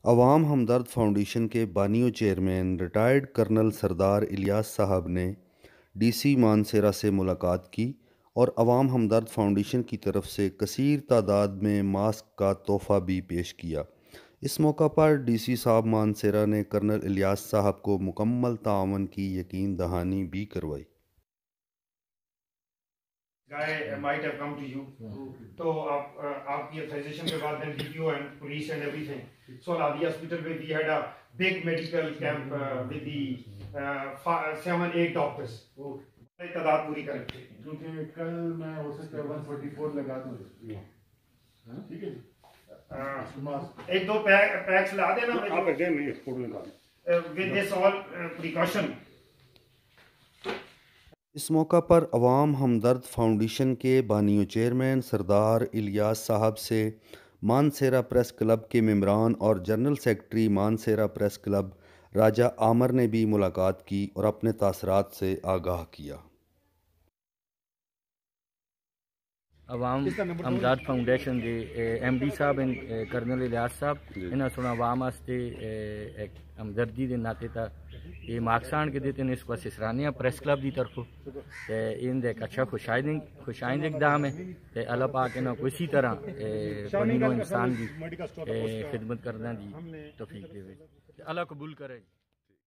عوام ہمدرد فاؤنڈیشن کے بانی و چیئرمین ریٹائرڈ کرنل سردار الیاس صاحب نے ڈی سی مانسیرہ سے ملاقات کی اور عوام ہمدرد فاؤنڈیشن کی طرف سے کثیر تعداد میں ماسک کا تحفہ بھی پیش کیا۔ اس موقع پر ڈی سی صاحب مانسیرہ نے کرنل الیاس صاحب کو مکمل تعاون کی یقین دہانی بھی کروائی۔ guy might have come to you. تو آپ کی authorization کے بعد then DPO and police and everything. So Al-Adi hospital میں we had a big medical camp with the 7-8 doctors. تعداد پوری کر کے کیونکہ کل میں ہو سکتا ہے 144 لگا دوں۔ ٹھیک ہے جی، ایک دو پیکس لا دینا آپ اگین میں ایکسپورٹ لگا دوں with this all precaution. اس موقع پر عوام ہمدرد فاؤنڈیشن کے بانی و چیئرمین سردار الیاس صاحب سے مانسیرہ پریس کلب کے ممبران اور general secretary Mansehra press club Raja Amir نے بھی ملاقات کی اور اپنے تاثرات سے آگاہ کیا۔ عوام ہمدرد فاؤنڈیشن کے ایم ڈی صاحب کرنل الیاس صاحب انہاں سنا عوام واسطے ایک ہمدردی دے ناطے تا یہ ماکسان کے دیتے ہیں اس کو سسرانیہ پریس کلب دی طرف ان ایک اچھا خوشائند اقدام ہے۔ اللہ پاک انہاں کو اسی طرح بنی نوع انسان دی خدمت کرنا دی توفیق دے، اللہ قبول کرے۔